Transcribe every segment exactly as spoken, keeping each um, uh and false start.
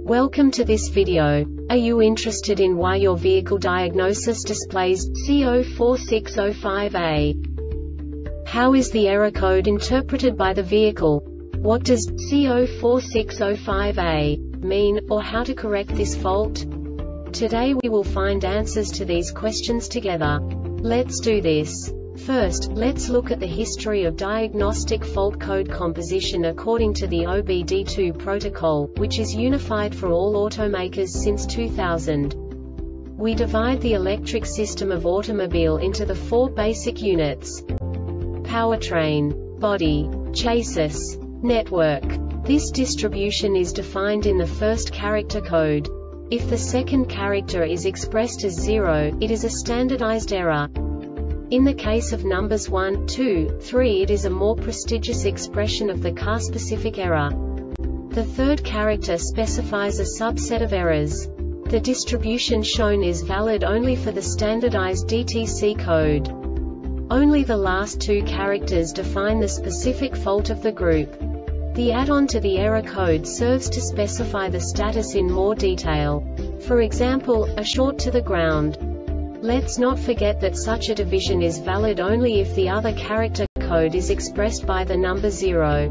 Welcome to this video. Are you interested in why your vehicle diagnosis displays C zero four six zero five A? How is the error code interpreted by the vehicle? What does C zero four six zero five A mean, or how to correct this fault? Today we will find answers to these questions together. Let's do this. First, let's look at the history of diagnostic fault code composition according to the O B D two protocol, which is unified for all automakers since two thousand. We divide the electric system of automobile into the four basic units: powertrain, body, chassis, network. This distribution is defined in the first character code. If the second character is expressed as zero, it is a standardized error. In the case of numbers one, two, three, it is a more prestigious expression of the car-specific error. The third character specifies a subset of errors. The distribution shown is valid only for the standardized D T C code. Only the last two characters define the specific fault of the group. The add-on to the error code serves to specify the status in more detail. For example, a short to the ground. Let's not forget that such a division is valid only if the other character code is expressed by the number zero.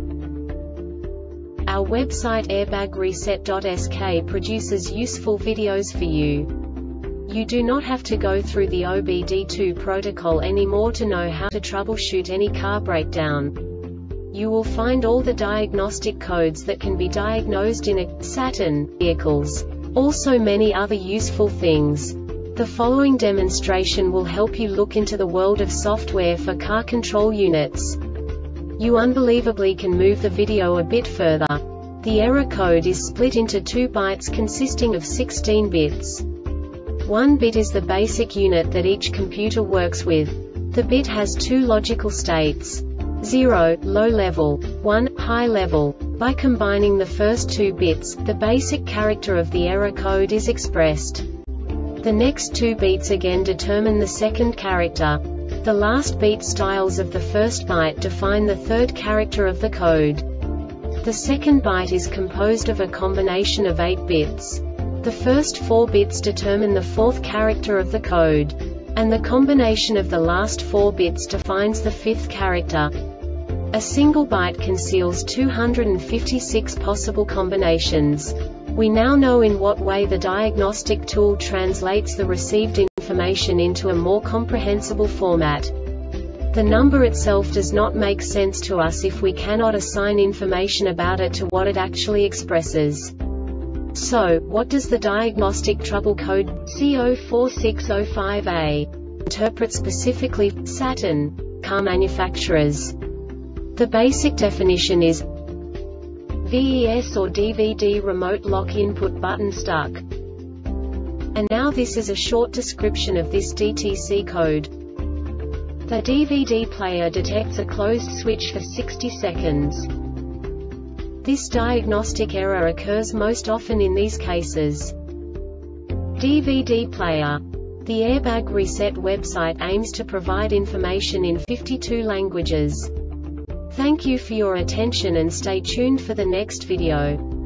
Our website airbag reset dot S K produces useful videos for you. You do not have to go through the O B D two protocol anymore to know how to troubleshoot any car breakdown. You will find all the diagnostic codes that can be diagnosed in a Saturn vehicles. Also many other useful things. The following demonstration will help you look into the world of software for car control units. You unbelievably can move the video a bit further. The error code is split into two bytes consisting of sixteen bits. One bit is the basic unit that each computer works with. The bit has two logical states: zero, low level, one, high level. By combining the first two bits, the basic character of the error code is expressed. The next two beats again determine the second character. The last beat styles of the first byte define the third character of the code. The second byte is composed of a combination of eight bits. The first four bits determine the fourth character of the code. And the combination of the last four bits defines the fifth character. A single byte conceals two hundred fifty-six possible combinations. We now know in what way the diagnostic tool translates the received information into a more comprehensible format. The number itself does not make sense to us if we cannot assign information about it to what it actually expresses. So, what does the diagnostic trouble code C zero four six zero five A interpret specifically for Saturn car manufacturers? The basic definition is V E S or D V D remote lock input button stuck. And now this is a short description of this D T C code. The D V D player detects a closed switch for sixty seconds. This diagnostic error occurs most often in these cases. D V D player. The Airbag Reset website aims to provide information in fifty-two languages. Thank you for your attention and stay tuned for the next video.